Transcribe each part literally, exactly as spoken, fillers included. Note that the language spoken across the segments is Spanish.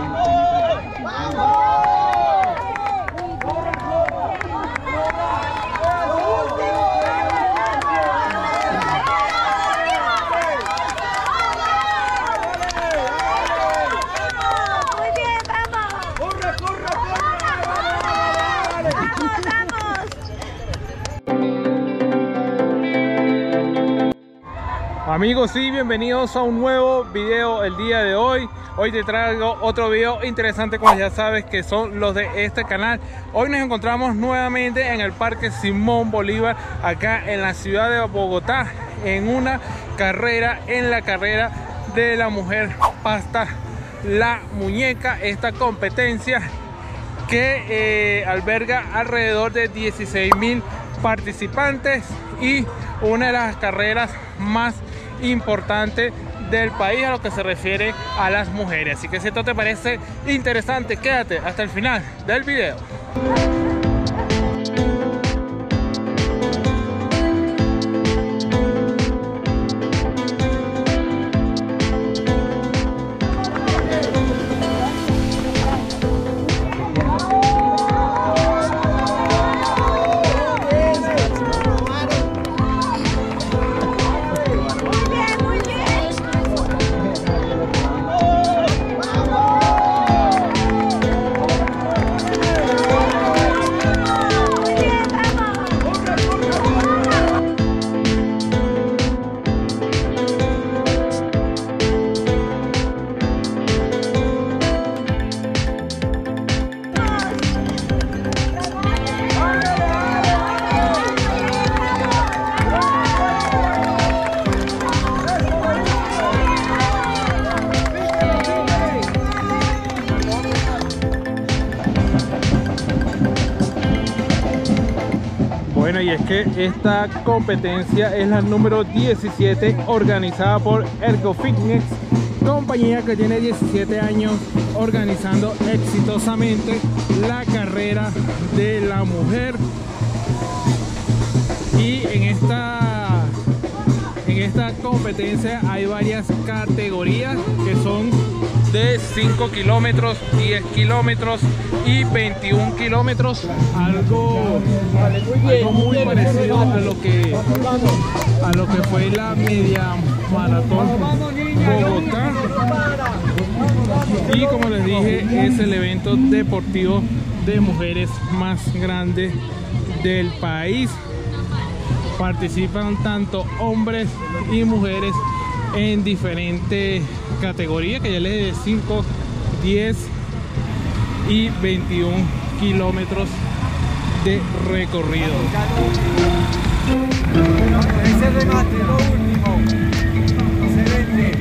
Amigos, y bienvenidos a un nuevo video el día de hoy. Hoy te traigo otro video interesante, como ya sabes que son los de este canal. Hoy nos encontramos nuevamente en el Parque Simón Bolívar, acá en la ciudad de Bogotá, en una carrera, en la carrera de la mujer pasta la muñeca. Esta competencia que eh, alberga alrededor de dieciséis mil participantes y una de las carreras más importante del país a lo que se refiere a las mujeres. Así que si esto te parece interesante, quédate hasta el final del video. Bueno, y es que esta competencia es la número diecisiete, organizada por Ergo Fitness, compañía que tiene diecisiete años organizando exitosamente la carrera de la mujer. Y en esta, en esta competencia hay varias categorías que son de cinco kilómetros, diez kilómetros y veintiún kilómetros, algo, algo muy parecido a lo que a lo que fue la media maratón Bogotá. Y como les dije, es el evento deportivo de mujeres más grande del país. Participan tanto hombres y mujeres en diferentes categorías, que ya les de cinco, diez y veintiún kilómetros de recorrido. Ese remate, lo último. Excelente.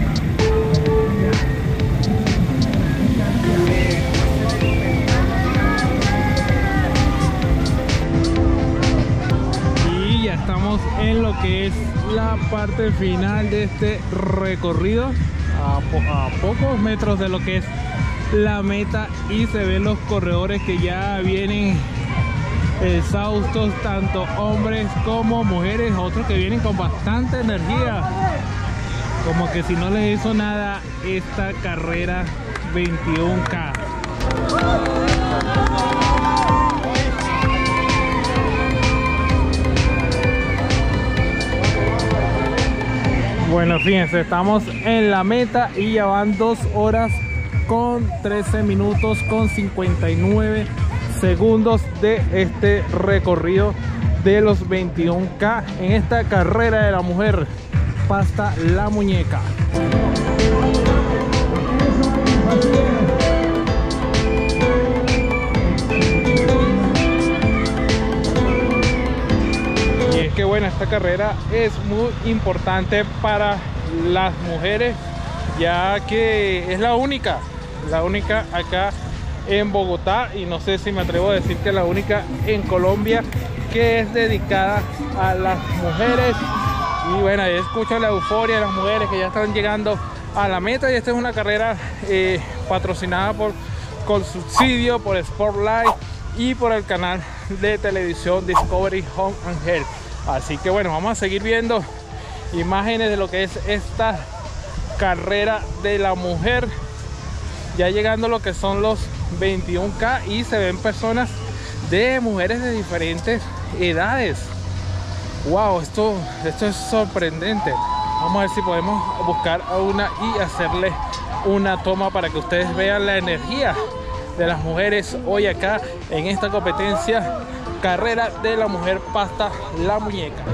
Y ya estamos en lo que es la parte final de este recorrido, a, po a pocos metros de lo que es la meta, y se ven los corredores que ya vienen exhaustos, tanto hombres como mujeres, otros que vienen con bastante energía, como que si no les hizo nada esta carrera veintiún K. Bueno, fíjense, estamos en la meta y ya van dos horas con trece minutos con cincuenta y nueve segundos de este recorrido de los veintiún K en esta carrera de la mujer pasta la muñeca. Y es que bueno, esta carrera es muy importante para las mujeres, ya que es la única, la única acá en Bogotá, y no sé si me atrevo a decir que la única en Colombia que es dedicada a las mujeres. Y bueno, ahí escucho la euforia de las mujeres que ya están llegando a la meta, y esta es una carrera eh, patrocinada por con subsidio por Sportlight y por el canal de televisión Discovery Home and Health. Así que bueno, vamos a seguir viendo imágenes de lo que es esta carrera de la mujer ya llegando a lo que son los veintiún K, y se ven personas de mujeres de diferentes edades. Wow, esto, esto es sorprendente. Vamos a ver si podemos buscar a una y hacerle una toma para que ustedes vean la energía de las mujeres hoy acá en esta competencia Carrera de la Mujer Pasta la Muñeca.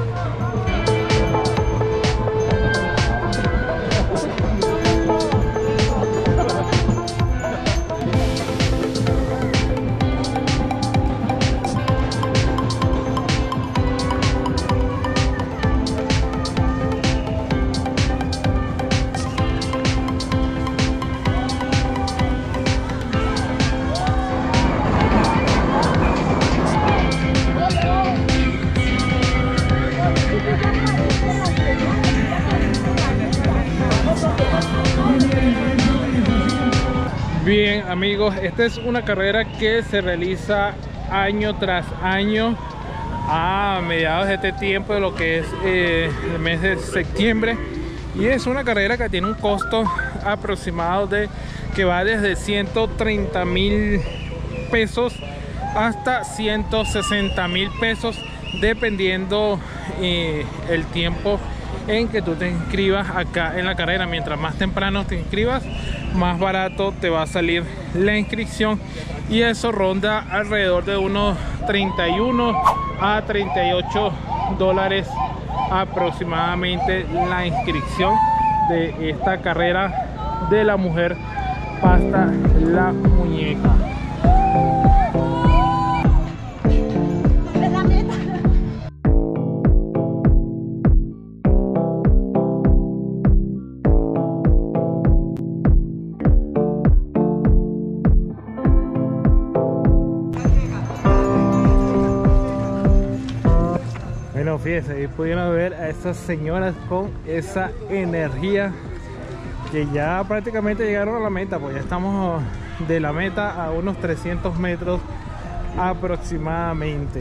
Bien amigos, esta es una carrera que se realiza año tras año a mediados de este tiempo, de lo que es eh, el mes de septiembre, y es una carrera que tiene un costo aproximado de que va desde ciento treinta mil pesos hasta ciento sesenta mil pesos, dependiendo eh, el tiempo en que tú te inscribas acá en la carrera. Mientras más temprano te inscribas, más barato te va a salir la inscripción, y eso ronda alrededor de unos treinta y uno a treinta y ocho dólares aproximadamente la inscripción de esta carrera de la mujer pasta la muñeca. Bueno, fíjense, ahí pudieron ver a estas señoras con esa energía, que ya prácticamente llegaron a la meta. Pues ya estamos de la meta a unos trescientos metros aproximadamente.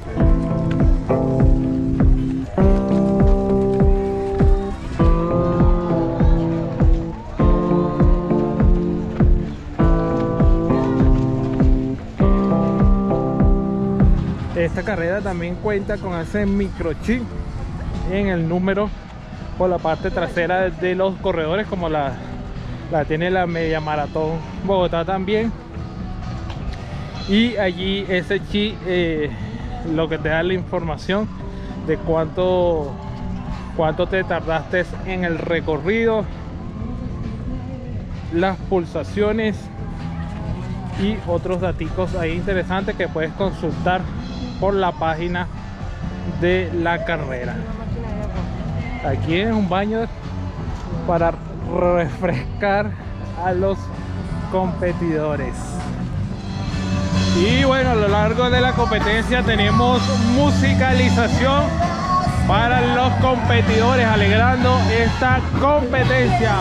Esta carrera también cuenta con ese microchip en el número por la parte trasera de los corredores, como la, la tiene la Media Maratón Bogotá también. Y allí ese chip eh, lo que te da la información de cuánto, cuánto te tardaste en el recorrido, las pulsaciones y otros datos ahí interesantes que puedes consultar por la página de la carrera. Aquí es un baño para refrescar a los competidores. Y bueno, a lo largo de la competencia tenemos musicalización para los competidores, alegrando esta competencia.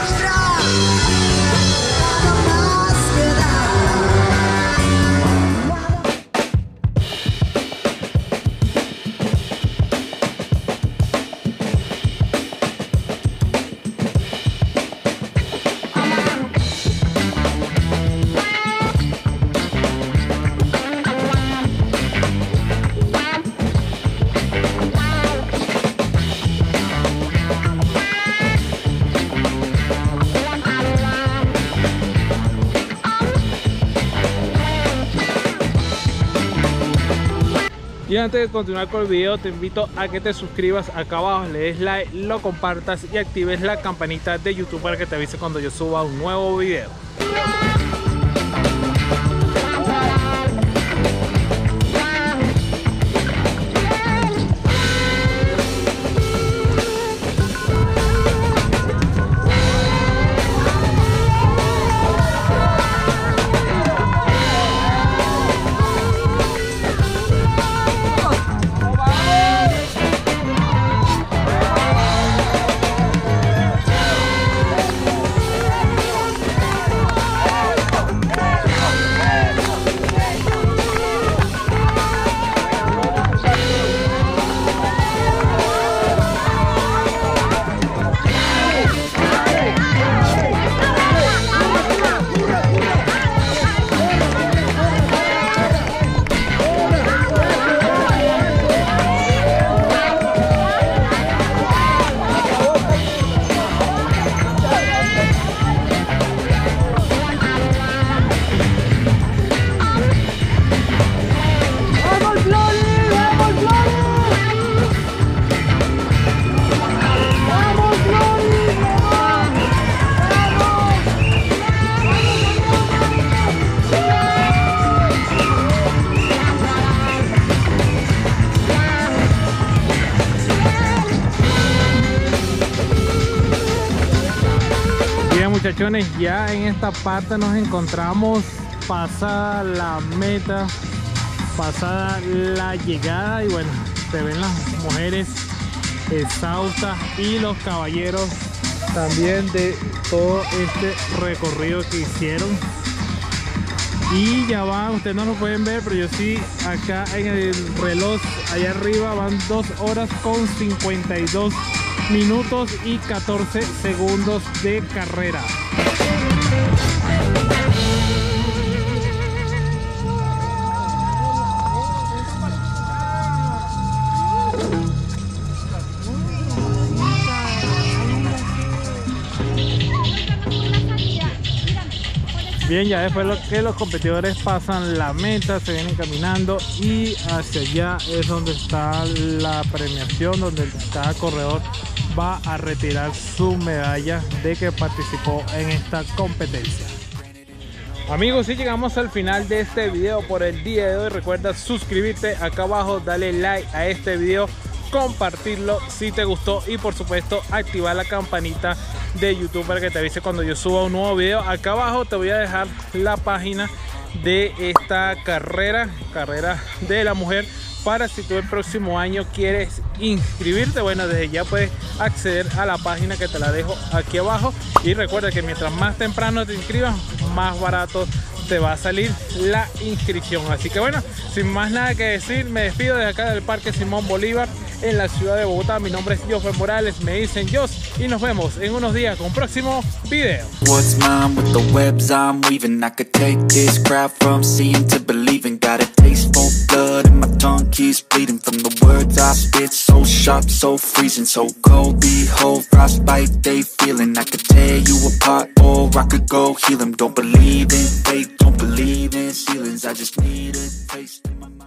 Y antes de continuar con el video, te invito a que te suscribas acá abajo, le des like, lo compartas y actives la campanita de YouTube para que te avise cuando yo suba un nuevo video. muchachones, ya en esta parte nos encontramos pasada la meta, pasada la llegada, y bueno, se ven las mujeres exhaustas y los caballeros también de todo este recorrido que hicieron. Y ya van, ustedes no lo pueden ver, pero yo sí, acá en el reloj allá arriba van dos horas con cincuenta y dos minutos y catorce segundos de carrera. Bien, ya después lo que los competidores pasan la meta, se vienen caminando y hacia allá es donde está la premiación, donde cada corredor va a retirar su medalla de que participó en esta competencia. Amigos, si llegamos al final de este video por el día de hoy, recuerda suscribirte acá abajo, dale like a este video, compartirlo si te gustó y por supuesto activar la campanita de YouTube para que te avise cuando yo suba un nuevo video. Acá abajo te voy a dejar la página de esta carrera, carrera de la mujer, para si tú el próximo año quieres inscribirte. Bueno, desde ya puedes acceder a la página que te la dejo aquí abajo, y recuerda que mientras más temprano te inscribas, más barato te va a salir la inscripción. Así que bueno, sin más nada que decir, me despido de acá del Parque Simón Bolívar en la ciudad de Bogotá. Mi nombre es Jofre Morales, me dicen Jos, y nos vemos en unos días con un próximo video. What's mine with the webs I'm weaving? I could take this crowd from seeing to believing. Got a taste for blood and my tongue keeps bleeding from the words I spit. So sharp, so freezing, so cold. Behold, frostbite they feeling. I could tear you apart or I could go heal them. Don't believe in fate, don't believe in ceilings. I just need a taste in my mind.